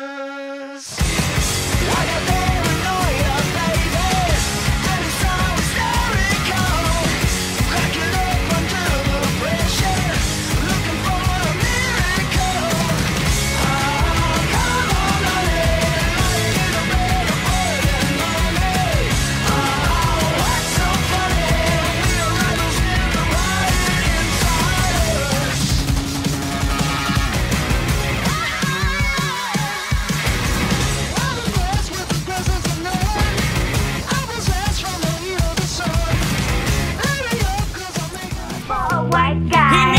I got paranoia, baby, and it's so hysterical. Cracking up under the pressure, looking for a miracle. Oh, come on, honey, lying in a bed of blood and money. Oh, what's so funny? We're rebels in the riot inside us. For a white guy.